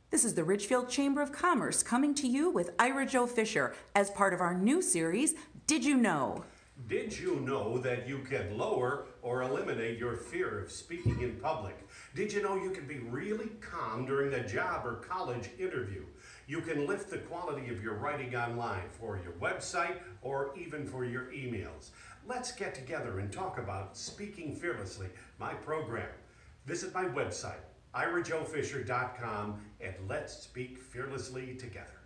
This is the Ridgefield Chamber of Commerce coming to you with Ira Joe Fisher as part of our new series, Did You Know? Did you know that you can lower or eliminate your fear of speaking in public? Did you know you can be really calm during a job or college interview? You can lift the quality of your writing online for your website or even for your emails. Let's get together and talk about Speaking Fearlessly, my program. Visit my website, irajoefisher.com, and let's speak fearlessly together.